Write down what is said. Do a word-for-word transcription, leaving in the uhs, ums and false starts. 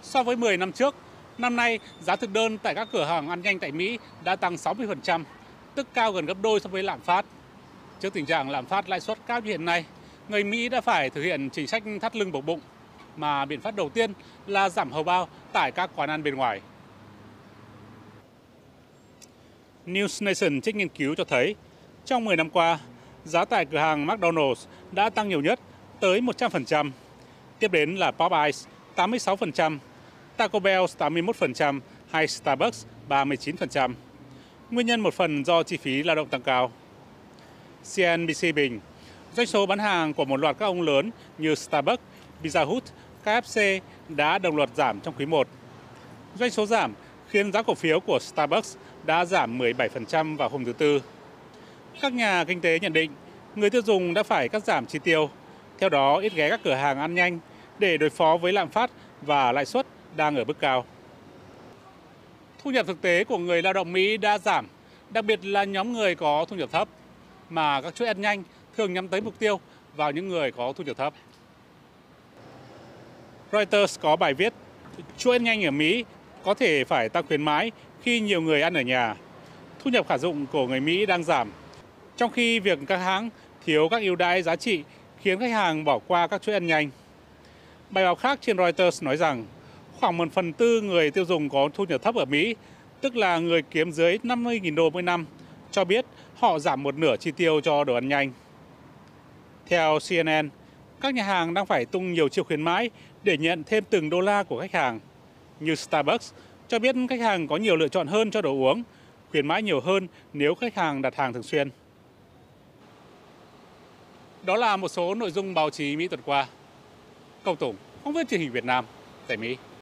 So với mười năm trước, năm nay giá thực đơn tại các cửa hàng ăn nhanh tại Mỹ đã tăng sáu mươi phần trăm, tức cao gần gấp đôi so với lạm phát. Trước tình trạng lạm phát lãi suất cao như hiện nay, người Mỹ đã phải thực hiện chính sách thắt lưng buộc bụng, mà biện pháp đầu tiên là giảm hầu bao tại các quán ăn bên ngoài. News Nation trích nghiên cứu cho thấy, trong mười năm qua, giá tại cửa hàng McDonald's đã tăng nhiều nhất, tới một trăm phần trăm. Tiếp đến là Popeyes tám mươi sáu phần trăm, Taco Bell tám mươi mốt phần trăm hay Starbucks ba mươi chín phần trăm. Nguyên nhân một phần do chi phí lao động tăng cao. xê en bê xê bình, doanh số bán hàng của một loạt các ông lớn như Starbucks, Pizza Hut, ca ép xê đã đồng loạt giảm trong quý một. Doanh số giảm khiến giá cổ phiếu của Starbucks đã giảm mười bảy phần trăm vào hôm thứ Tư. Các nhà kinh tế nhận định người tiêu dùng đã phải cắt giảm chi tiêu, theo đó ít ghé các cửa hàng ăn nhanh để đối phó với lạm phát và lãi suất đang ở mức cao. Thu nhập thực tế của người lao động Mỹ đã giảm, đặc biệt là nhóm người có thu nhập thấp, mà các chuỗi ăn nhanh thường nhắm tới mục tiêu vào những người có thu nhập thấp. Reuters có bài viết, chuỗi ăn nhanh ở Mỹ có thể phải tăng khuyến mãi khi nhiều người ăn ở nhà. Thu nhập khả dụng của người Mỹ đang giảm, trong khi việc các hãng thiếu các ưu đãi giá trị khiến khách hàng bỏ qua các chuỗi ăn nhanh. Bài báo khác trên Reuters nói rằng khoảng một phần tư người tiêu dùng có thu nhập thấp ở Mỹ, tức là người kiếm dưới năm mươi nghìn đô mỗi năm, cho biết họ giảm một nửa chi tiêu cho đồ ăn nhanh. Theo xê en en, các nhà hàng đang phải tung nhiều chiêu khuyến mãi để nhận thêm từng đô la của khách hàng. Như Starbucks cho biết khách hàng có nhiều lựa chọn hơn cho đồ uống, khuyến mãi nhiều hơn nếu khách hàng đặt hàng thường xuyên. Đó là một số nội dung báo chí Mỹ tuần qua. Công Tùng, phóng viên truyền hình Việt Nam tại Mỹ.